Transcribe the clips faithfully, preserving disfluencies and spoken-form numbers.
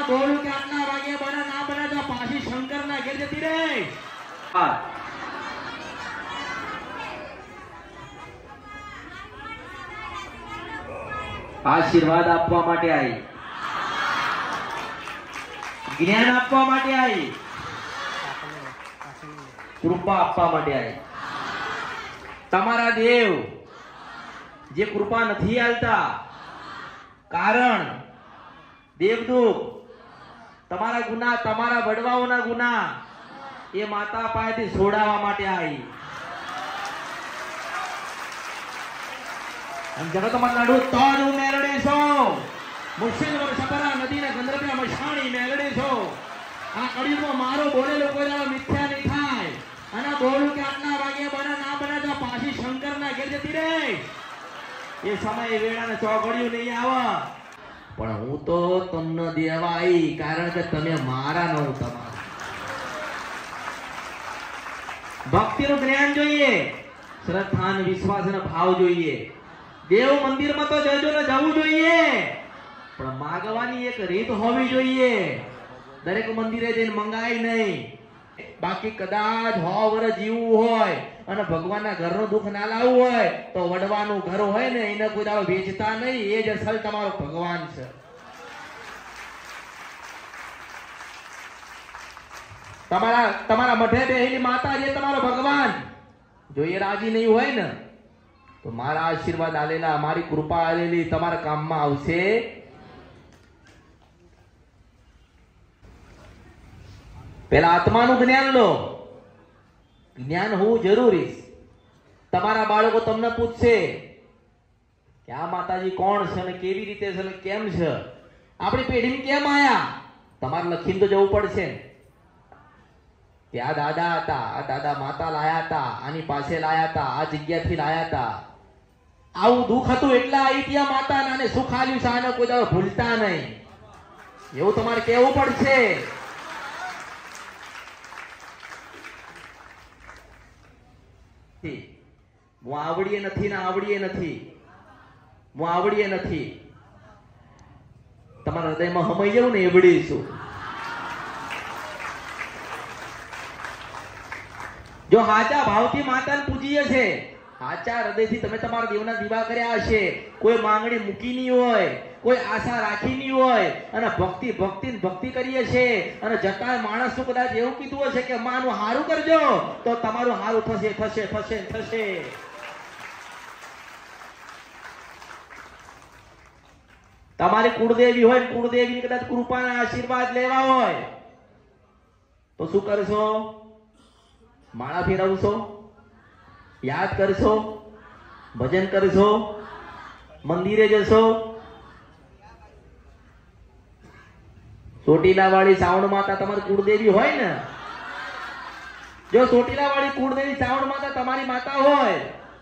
બોલું કે આટલા વાગે બને ના બને તો પાછી શંકર ના ઘેર જતી રે. હા આશીર્વાદ આપવા માટે આવી, જ્ઞાન આપવા માટે આવી, કૃપા આપવા માટે આવી. તમારા દેવ જે કૃપા નથી આલતા, કારણ દેવદૂત તમારા ગુના, તમારા વડવાઓના ગુના એ માતા પાસેથી છોડાવવા માટે આવી. જગતમાં લાડુ તારું મેલડે છો, મુશ્કેલ વર્ષપરા નદીના ગંધર્વ્યા મશાણી મેલડે છો. આ કળિયુગમાં મારો બોલેલો કોઈ દાડો મિથ્યા નહીં થાય. અને બોલું કે આટલા વાગે બને ના બને તો પાછી શંકરના ઘેર જતી રે. એ સમય વેળાને ચોઘડિયું નહીં આવે. પણ હું તો તમને દેવા આવી, કારણ કે તમે મારા ન તમારા. ભક્તિનું જ્ઞાન જોઈએ, શ્રદ્ધા અને વિશ્વાસ અને ભાવ જોઈએ. દેવ મંદિરમાં તો જજો ને જવું જોઈએ, પણ માગવાની એક રીત હોવી જોઈએ. દરેક મંદિરે જઈને મંગાય નહીં. બાકી કદાચ હો વર્ષ જીવવું હોય અને ભગવાનના ઘરનું દુઃખ ના લાવવું હોય તો વડવાનું ઘર હોય ને એને કોઈ દાડો વેચતા નહીં. એ જ અસલ તમારો ભગવાન છે. તમારા તમારા મઠે બેહેલી માતા જે તમારો ભગવાન જો એ રાજી નહીં હોય ને તો મારા આશીર્વાદ આલેલા, મારી કૃપા આલેલી તમારા કામમાં આવશે. પેલા આત્માનું જ્ઞાન લો. જ્ઞાન હોવું જરૂરી. તમારા બાળકો તમને પૂછશે કે આ માતાજી કોણ છે ને કેવી રીતે છે ને કેમ છે, આપણી પેઢીમાં કેમ આયા, તમારે લખીને તો જવું પડશે કે આ દાદા હતા, આ દાદા માતા લાયા હતા, આની પાસે લાયા હતા, આ જગ્યાથી લાયા હતા. આવું દુઃખ હતું એટલે આવી ત્યાં માતા નાને સુખ આલ્યું છે, આને કોઈ દાડો ભૂલતા નહીં. એવું તમારે કહેવું પડશે. હું આવડીએ નથી ને આવડીએ નથી, હું આવડીએ નથી. તમારા હૃદયમાં હમાઈ જવું ને એવડી છું. જો હાચા ભાવથી માતાને પૂજીએ છે, હાચા હૃદયથી તમે તમારા દેવના દીવા કર્યા હશે, કોઈ માંગણી મૂકી નહીં હોય, કોઈ આશા રાખી નહીં હોય, અને ભક્તિ ભક્તિ ભક્તિ કરીએ છે, અને જતા માણસ કદાચ એવું કીધું હશે કે માનું હારું કરજો તો તમારું હારું થશે થશે થશે થશે. તમારી કુળદેવી હોય, કુળદેવી કદાચ કૃપાના આશીર્વાદ લેવા હોય તો શું કરશો? માળા ફેરવશો, યાદ કરશો, ભજન કરશો, મંદિરે જશો. ચોટીલા વાળી સાવણ માતા તમારી કુળદેવી હોય ને, જો ચોટીલા વાળી કુળદેવી સાવણ માતા તમારી માતા હોય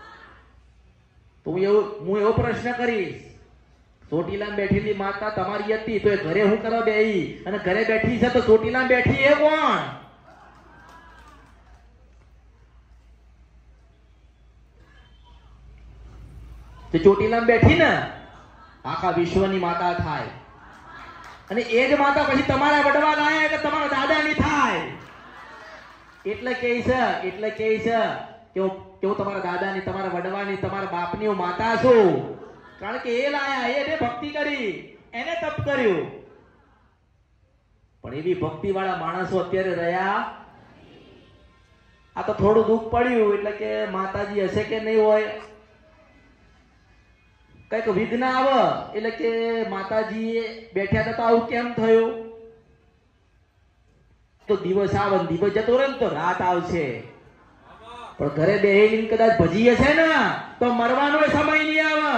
તો હું એવું હું એવો પ્રશ્ન કરીશ, ચોટીલા બેઠેલી માતા તમારી હતી તો એ ઘરે હું કરવા બેહી, અને ઘરે બેઠી છે તો ચોટીલા બેઠી એ કોણ? તો ચોટીલા બેઠી ને આખા વિશ્વની માતા થાય, અને એ જ માતા પછી તમારા વડવા લાયા કે તમારા દાદાની થાય. એટલે કે છે એટલે કે છે કે હું તમારા દાદાની, તમારા વડવાની, તમારા બાપની હું માતા છું. કારણ કે એ લાયા, એને ભક્તિ કરી, એને તપ કર્યું. પણ એવી ભક્તિ વાળા માણસો અત્યારે રહ્યા. આ તો થોડું દુઃખ પડ્યું એટલે કે માતાજી હશે કે નહીં હોય, કઈક વિઘ્ન આવે એટલે કે માતાજી બેઠ્યા હતા તો આવું કેમ થયું? તો દિવસ આવે, દિવસ જતો રહે તો રાત આવશે. પણ ઘરે બેહીને કદાચ ભજી હશે ને તો મરવાનો સમય નહીં આવે.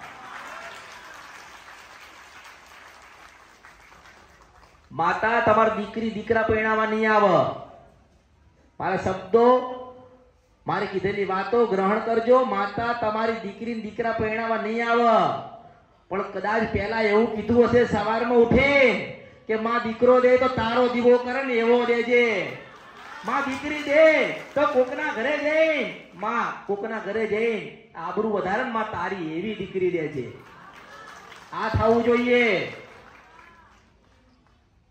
માતા તમારી દીકરી દીકરા પરણાવવા નહીં આવે. મારા શબ્દો, મારી કીધેલી વાતો ગ્રહણ કરજો. માતા તમારી દીકરી દીકરા પરણાવવા નહીં આવે. પણ કદાચ પહેલા એવું કીધું હશે સવારમાં ઉઠે કે માં દીકરો દે તો તારો દીવો કરે ને એવો દેજે, માં દીકરી દે તો કોકના ઘરે જઈ, માં કોકના ઘરે જઈ આબરૂ વધારે માં તારી એવી દીકરી દેજે. આ થવું જોઈએ.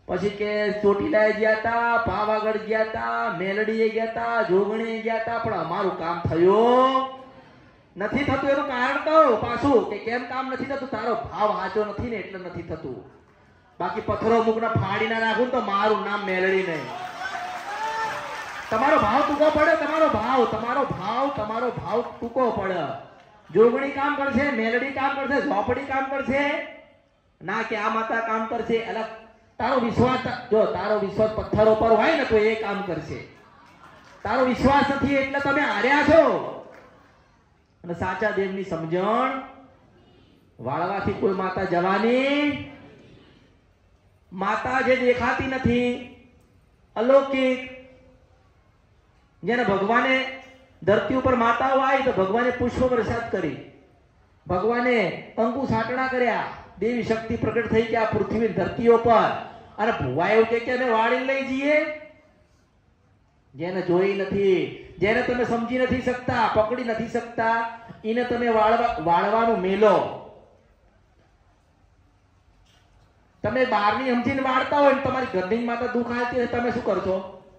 પછી કે ચોટીલાએ ગયા તા, પાવાગઢ ગયા તા, મેલડીએ ગયા તા, જોગણીએ ગયા તા, પણ અમારું કામ થયું નથી થતું. એનું કારણ કહું પાછું કે કેમ કામ નથી થતું? તારો ભાવ સાચો નથી ને એટલે નથી થતું. બાકી પથ્થરો મુકના ફાડી ના નાખું તો મારું નામ મેલડી નહીં. તમારો ભાવ ટૂંકો પડે, તમારો ભાવ તમારો ભાવ તમારો ભાવ ટૂંકો પડે. જોગણી કામ કરશે, મેલડી કામ કરશે, ઝોપડી કામ કરશે, ના કે આ માતા કામ કરશે. એટલે તારો વિશ્વાસ, જો તારો વિશ્વાસ પથ્થરો પર હોય ને તો એ કામ કરશે. તારો વિશ્વાસ નથી એટલે તમે હાર્યા છો. અને સાચા દેવની સમજણ વાળવાથી કોઈ માતા જવાની, માતા જે દેખાતી નથી, અલૌકિક, જેને ભગવાને ધરતી ઉપર માતાઓ આવી તો ભગવાને પુષ્પ વરસાદ કરી, ભગવાને અંકુ સાટણા કર્યા, દેવી શક્તિ પ્રગટ થઈ ગયા પૃથ્વી ધરતીઓ પર. અને ભુવા એવું કે અમે વાળી લઈ જઈએ. જેને જોઈ નથી, જેને તમે સમજી નથી શકતા, પકડી નથી શકતા, એને તમે વાળવા વાળવાનું મેલો. તમે બહારની સમજીને વાળતા હોય ને તમારી ઘરની માતા દુઃખ આવતી હોય તમે શું કરશો?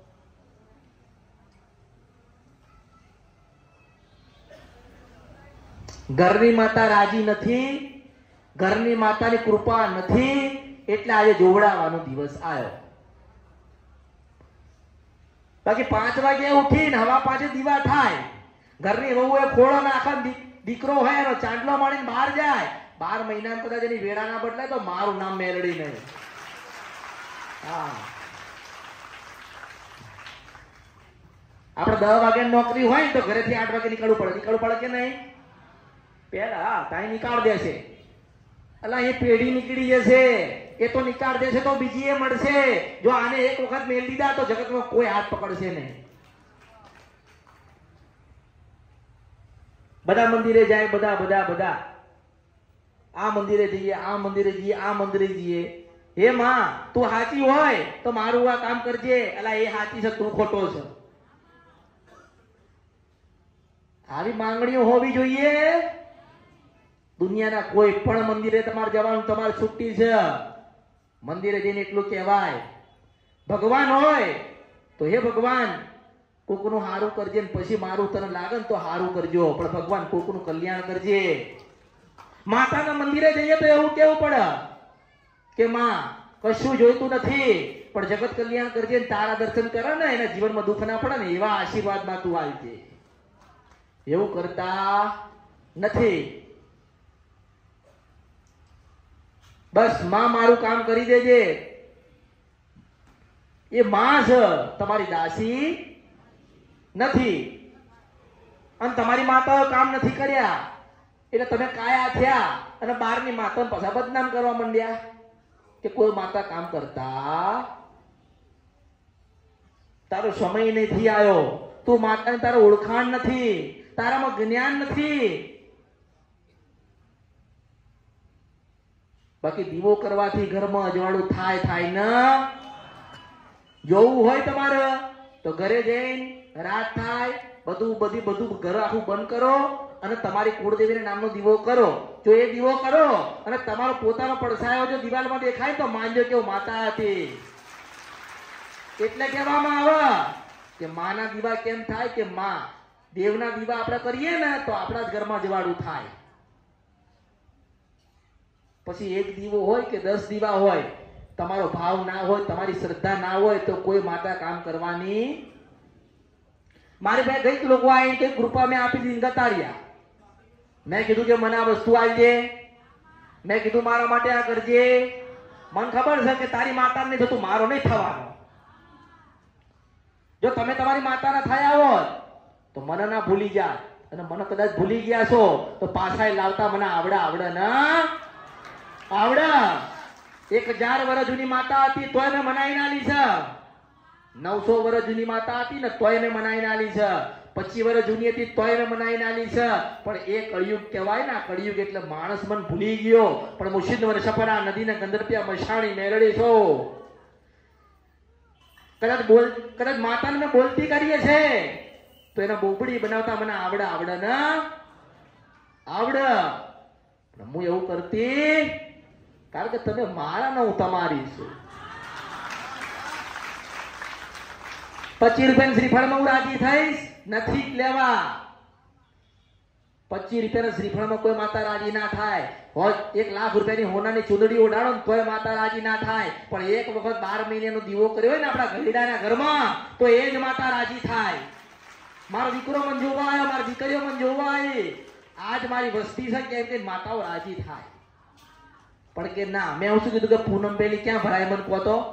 ઘરની માતા રાજી નથી, ઘરની માતાની કૃપા નથી, એટલે આજે જોવડાવવાનો દિવસ આવ્યો. બાકી પાંચ વાગે ઉઠીને હવા પાંચે દીવા થાય, ઘરની વહુ એ ખોળો નાખે, દીકરો હોય એનો ચાંદલો મારીને બહાર જાય, બાર મહિના કદાચ એની વેળા ના બદલાય તો મારું નામ મેલડી નહીં. હા, આપણે દસ વાગ્યા નોકરી હોય તો ઘરેથી આઠ વાગે નીકળવું પડે. નીકળવું પડે કે નહીં? પેલા ત્યાં નિકાળ દેશે. અલા એ પેઢી નીકળી જશે, એ તો નિકાળ દેશે તો બીજી એ મળશે. જો આને એક વખત મેલ દીધા તો જગતમાં કોઈ હાથ પકડશે નહીં. બધા મંદિરે જાય, બધા બધા બધા આ મંદિરે જઈએ, આ મંદિરે જઈએ, આ મંદિરે જઈએ. હે માં, તું સાચી હોય તો મારું આ કામ કરજે. અલા એ સાચી છે, તું ખોટો છે. આવી માંગણીઓ હોવી જોઈએ. દુનિયાના કોઈ પણ મંદિરે તમારે જવાનું, તમારે છુટ્ટી છે. મંદિરે જઈને એટલું કહેવાય, ભગવાન હોય તો હે ભગવાન કોકનું હારું કરજે, ને પછી મારું તને લાગે ને તો હારું કરજો, પણ ભગવાન કોકનું કલ્યાણ કરજે. માતાના મંદિરે જઈએ તો એવું કેવું પડે કે માં કશું જોઈતું નથી પણ જગત કલ્યાણ કરજે, ને તારા દર્શન કરે ને એના જીવનમાં દુઃખ ના પડે ને એવા આશીર્વાદમાં તું આવજે. એવું કરતા નથી. બસ માં મારું કામ કરી દેજે. એ માં છે, તમારી દાસી નથી. અને તમારી માતા કામ નથી કર્યા એટલે તમે કાયા થયા અને બારની માતા પાછા બદનામ કરવા માંડ્યા કે કોઈ માતા કામ કરતા. તારો સમય નથી આવ્યો, તું માતાને તારો ઓળખાણ નથી, તારામાં જ્ઞાન નથી. બાકી દીવો કરવાથી ઘરમાં અજવાળું થાય થાય ને. જોવું હોય તમારે તો ઘરે જઈને રાત થાય બધું બધી બધું ઘર આખું બંધ કરો અને તમારી કુળદેવીના નામનો દીવો કરો. જો એ દીવો કરો અને તમારો પોતાનો પડછાયો જો દિવાલમાં દેખાય તો માનજો કે માતા હતી. એટલે કહેવામાં આવે કે માના દીવા કેમ થાય કે માં દેવના દીવા આપણે કરીએ ને તો આપણા જ ઘરમાં જવાળું થાય. પછી એક દીવો હોય કે દસ દીવા હોય, તમારો ભાવ ના હોય, તમારી શ્રદ્ધા ના હોય તો કોઈ માતા કામ કરવાની. મારી ભાઈ કઈક લોકો આવી કઈ કૃપા મેં આપી દીધી ગતાર્યા. મેં કીધું કે મને આ વસ્તુ આવજે, મેં કીધું મારા માટે આ કરજે. મને ખબર છે કે તારી માતા નહીં થતું, મારો નહીં થવાનો. જો તમે તમારી માતાના થયા હોત તો મને ના ભૂલી જા, અને મને કદાચ ભૂલી ગયા છો તો પાછા લાવતા મને આવડે આવડે ના આવડે. એક હજાર વર્ષ જૂની માતા હતી તોય મેં મનાઈ ના લી છે. નવસો વર્ષ જૂની માતા હતી ને તોય મેં મનાઈ ના લી છે. પચીસ વર્ષ જૂની હતી તોય મેં મનાઈ ના લી છે. પણ એ કળિયુગ કહેવાય ને, કળિયુગ એટલે માણસ મન ભૂલી ગયો. પણ મુર્શિદ વર્ષપરા નદીને ગંદરપિયા મશાણી મેળડી છો. કદાચ બોલ કદાચ માતાને મેં બોલતી કરીએ છે તો એને બોબડી બનાવતા મને આવડે આવડે ને આવડે. હું એવું કરતી કારણ કે તમે મારા ને હું તમારી છું. પચીસ રૂપિયા શ્રીફળમાં હું રાજી થઈશ? નથી જ લેવા. પચીસ રૂપિયાના શ્રીફળમાં કોઈ માતા રાજી ના થાય. એક લાખ રૂપિયાની હોનાની ચૂંદડી ઓઢાડો ને તોય માતા રાજી ના થાય. પણ એક વખત બાર મહિનાનો દીવો કર્યો હોય ને આપણા ગઢડાના ઘરમાં, તો એ જ માતા રાજી થાય. મારો દીકરો મને જોવા આવ્યો, મારી દીકરીઓ મને જોવા આવી, આજ મારી વસ્તી છે કેમ કે માતાઓ રાજી થાય. પણ કે ના, મેં શું કીધું કે પૂનમ પેલી ક્યાં ભરાય મને કહો તો?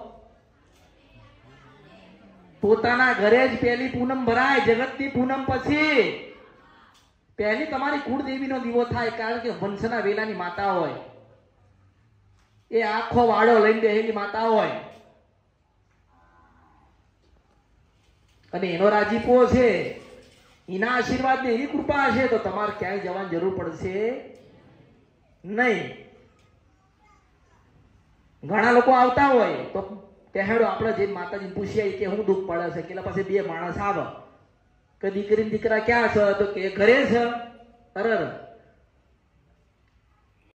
પોતાના ઘરે જ પેલી પૂનમ ભરાય. જગતની પૂનમ પછી પહેલી તમારી કુળદેવીનો દીવો થાય. કારણ કે વંશના વેલાની માતા હોય, એ આખો વાડો લઈને બેહેલી માતા હોય, અને એનો રાજીપો છે, એના આશીર્વાદ ને એની કૃપા હશે તો તમારે ક્યાંય જવાની જરૂર પડશે નહીં. ઘણા લોકો આવતા હોય તો કહેડો આપણે જે માતાજીને પૂછીએ કે હું દુઃખ પડે છે, કે પાસે બે માણસ આવે કે દીકરી દીકરા ક્યાં છે, તો કે ઘરે છે. અરે